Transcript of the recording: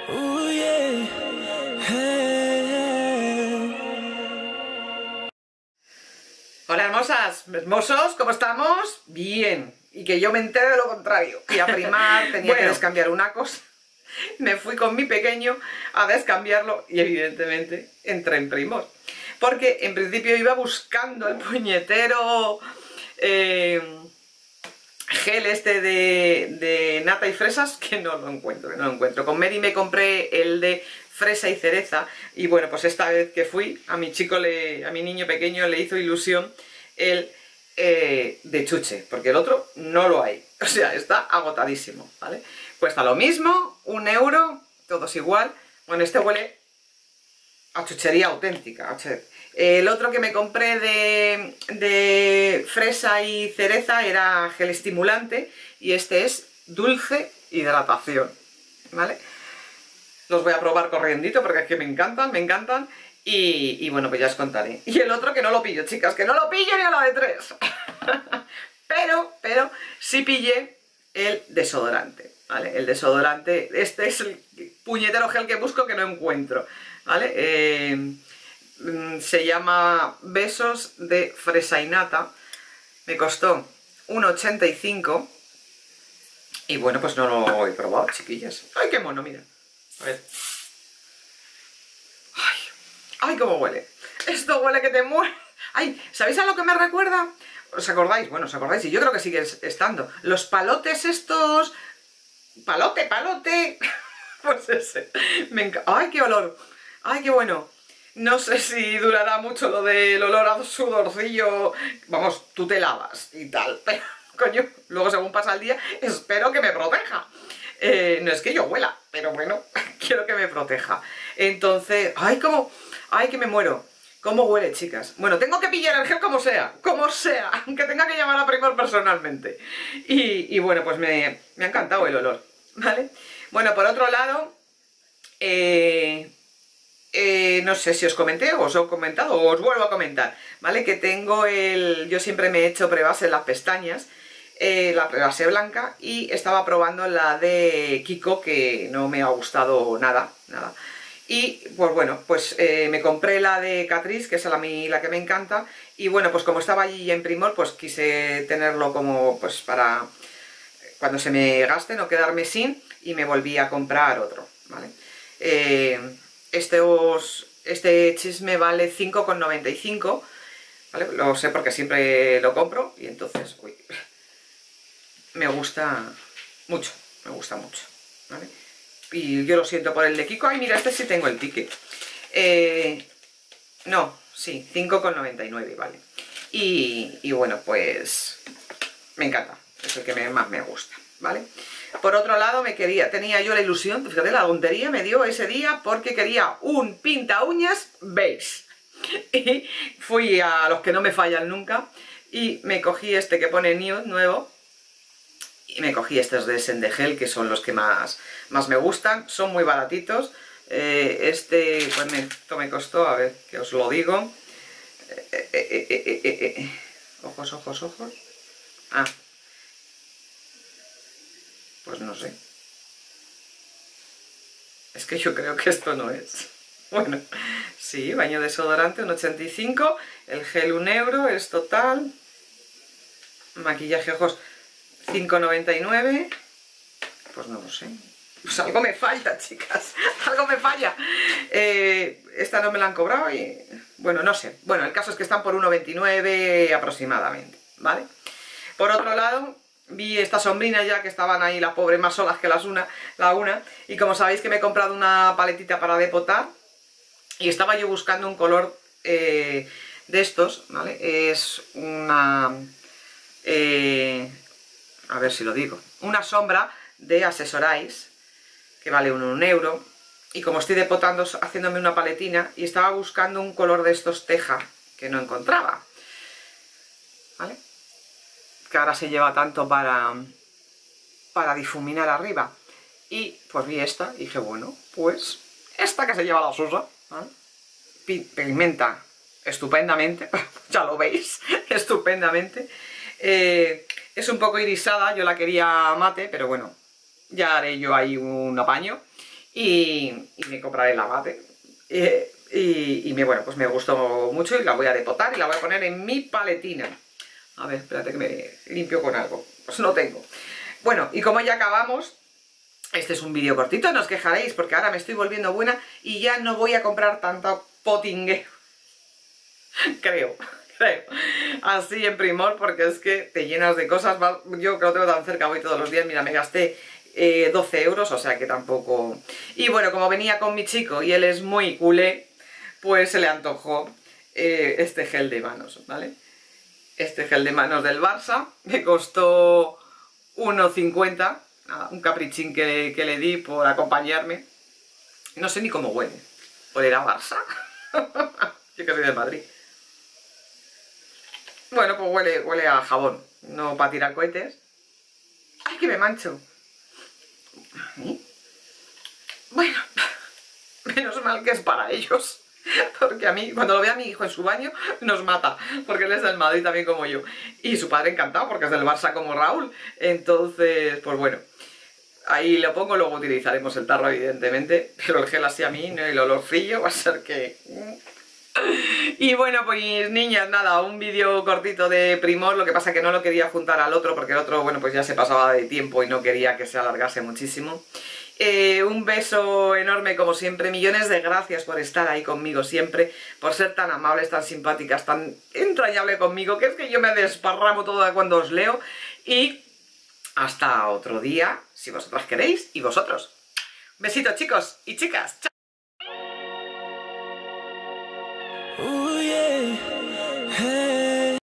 Ooh, yeah. Hey. Hola hermosas, hermosos, ¿cómo estamos? Bien, y que yo me entere de lo contrario. Fui a primar, tenía que descambiar una cosa, me fui con mi pequeño a descambiarlo y evidentemente entré en Primor. Porque en principio iba buscando el puñetero gel este de nata y fresas, que no lo encuentro, Con Mary me compré el de fresa y cereza y bueno, pues esta vez que fui, a mi niño pequeño le hizo ilusión el de chuche, porque el otro no lo hay, o sea, está agotadísimo, ¿vale? Cuesta lo mismo, 1 euro, todos igual. Bueno, este huele a chuchería auténtica. El otro que me compré de fresa y cereza era gel estimulante y este es dulce hidratación, ¿vale? Los voy a probar corriendito porque es que me encantan y bueno, pues ya os contaré. Y el otro que no lo pillo, chicas, que no lo pillo ni a la de 3. pero sí pillé el desodorante, ¿vale? El desodorante, este es el puñetero gel que busco que no encuentro, ¿vale? Se llama Besos de Fresa y Nata, me costó 1,85 y bueno, pues no lo he probado, chiquillas. ¡Ay, qué mono, mira! A ver. ¡Ay, cómo huele! Esto huele que te muere. ¡Ay! ¿Sabéis a lo que me recuerda? ¿Os acordáis? Bueno, os acordáis, y yo creo que sigue estando. Los palotes estos... ¡Palote! Pues ese. Me encanta. ¡Ay, qué olor! ¡Ay, qué bueno! No sé si durará mucho lo del olor a sudorcillo. Vamos, tú te lavas y tal. Pero, coño, luego según pasa el día, espero que me proteja. No es que yo huela, pero bueno, quiero que me proteja. Entonces, ¡ay, cómo! ¡Ay, que me muero! ¿Cómo huele, chicas? Bueno, tengo que pillar el gel como sea, aunque tenga que llamar a Primor personalmente. Y bueno, pues me ha encantado el olor, ¿vale? Bueno, por otro lado, no sé si os comenté o os he comentado o os vuelvo a comentar, ¿vale? Que tengo yo siempre me he hecho prebase en las pestañas, la prebase blanca, y estaba probando la de Kiko, que no me ha gustado nada. Y pues bueno, pues me compré la de Catrice, que es la que me encanta, y bueno, pues como estaba allí en Primor, pues quise tenerlo como pues para cuando se me gaste, no quedarme sin, y me volví a comprar otro, ¿vale? Este chisme vale 5,95, ¿vale? Lo sé porque siempre lo compro y entonces, uy, me gusta mucho, ¿vale? Y yo lo siento por el de Kiko. Ay, mira, este sí tengo el ticket. No, sí, 5,99, vale. Y bueno, pues me encanta, es el que más me gusta, ¿vale? Por otro lado, tenía yo la ilusión, fíjate, la tontería me dio ese día porque quería un pinta uñas beige. Y fui a los que no me fallan nunca y me cogí este que pone nude nuevo. Y me cogí estos de Sendegel, que son los que más me gustan, son muy baratitos. Este, pues esto me costó, a ver, que os lo digo. Ojos. Ah, pues no sé. Es que yo creo que esto no es. Bueno, sí, baño desodorante, 1,85. El gel 1 euro, es total. Maquillaje ojos, 5,99. Pues no lo sé. Pues algo me falta, chicas. Algo me falla. Esta no me la han cobrado y... Bueno, no sé. Bueno, el caso es que están por 1,29 aproximadamente, ¿vale? Por otro lado, vi estas sombrinas ya que estaban ahí las pobres más solas que la una. Y como sabéis que me he comprado una paletita para depotar y estaba yo buscando un color de estos, ¿vale? Es una... a ver si lo digo. Una sombra de Accessorize, que vale 1 euro. Y como estoy depotando, haciéndome una paletina, y estaba buscando un color de estos teja, que no encontraba, ¿vale? Que ahora se lleva tanto para difuminar arriba. Y pues vi esta y dije, bueno, pues esta que se lleva la Susa, ¿vale? Pigmenta estupendamente, ya lo veis, estupendamente. Es un poco irisada, yo la quería mate, pero bueno, ya haré yo ahí un apaño. y me compraré la bate. Bueno, pues me gustó mucho y la voy a detotar y la voy a poner en mi paletina. A ver, espérate que me limpio con algo. Pues no tengo. Bueno, y como ya acabamos, este es un vídeo cortito, no os quejaréis porque ahora me estoy volviendo buena y ya no voy a comprar tanto potingue. Creo. Así en Primor, porque es que te llenas de cosas. Yo que lo tengo tan cerca, voy todos los días. Mira, me gasté 12 euros, o sea que tampoco... Y bueno, como venía con mi chico y él es muy culé, pues se le antojó este gel de manos, ¿vale? Este gel de manos del Barça me costó 1,50, un caprichín que le di por acompañarme. No sé ni cómo huele. ¿Olerá Barça? Yo que soy de Madrid. Bueno, pues huele a jabón, no para tirar cohetes. ¡Ay, que me mancho! Bueno, menos mal que es para ellos. Porque a mí, cuando lo ve a mi hijo en su baño, nos mata. Porque él es del Madrid también como yo. Y su padre encantado, porque es del Barça como Raúl. Entonces, pues bueno, ahí lo pongo, luego utilizaremos el tarro, evidentemente. Pero el gel así a mí, ¿no? El olor frío va a ser que... Y bueno, pues niñas, nada, un vídeo cortito de Primor, lo que pasa que no lo quería juntar al otro porque el otro, bueno, pues ya se pasaba de tiempo y no quería que se alargase muchísimo. Un beso enorme como siempre, millones de gracias por estar ahí conmigo siempre, por ser tan amables, tan simpáticas, tan entrañable conmigo, que es que yo me desparramo toda cuando os leo. Y hasta otro día, si vosotras queréis, y vosotros. Besitos chicos y chicas, chao. Ooh, yeah.